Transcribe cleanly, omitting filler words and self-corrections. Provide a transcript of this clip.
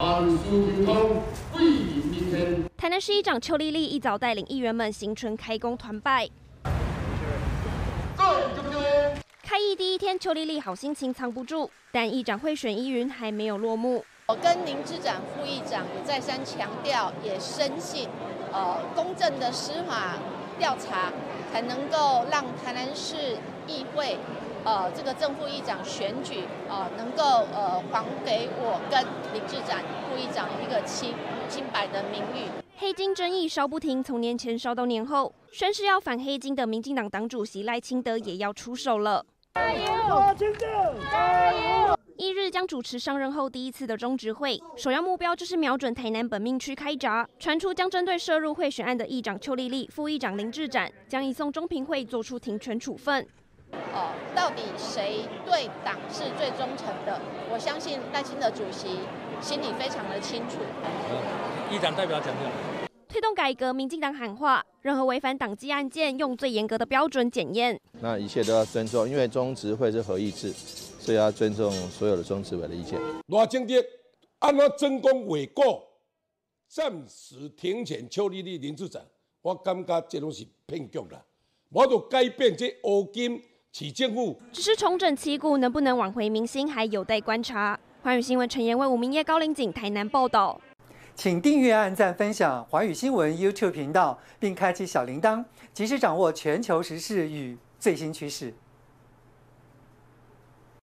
台南市议长邱丽丽一早带领议员们行春开工团拜。开议第一天，邱丽丽好心情藏不住，但议长会选疑云还没有落幕。 我跟林志展副议长也再三强调，也深信，公正的司法调查才能够让台南市议会，这个正副议长选举，能够还给我跟林志展副议长一个清白的名誉。 黑金争议烧不停，从年前烧到年后，宣誓要反黑金的民进党党主席赖清德也要出手了。加油！加油！翌日将主持上任后第一次的中执会，首要目标就是瞄准台南本命区开闸，传出将针对涉入贿选案的议长邱丽丽、副议长林志展，将移送中评会做出停权处分。 到底谁对党是最忠诚的？我相信赖清德主席心里非常的清楚。 议长代表讲的。 推动改革，民进党喊话，任何违反党纪案件，用最严格的标准检验。 那一切都要尊重，因为中执会是合议制，所以要尊重所有的中执委的意见。 赖清德按照真功伪过，暂时停权邱丽丽、林志展，我感觉这拢是骗局啦。我就改变这乌金市政府， 只是重整旗鼓，能不能挽回民心，还有待观察。寰宇新闻陈妍为吴明业、高凌景台南报道。 请订阅、按赞、分享寰宇新闻 YouTube 频道，并开启小铃铛，及时掌握全球时事与最新趋势。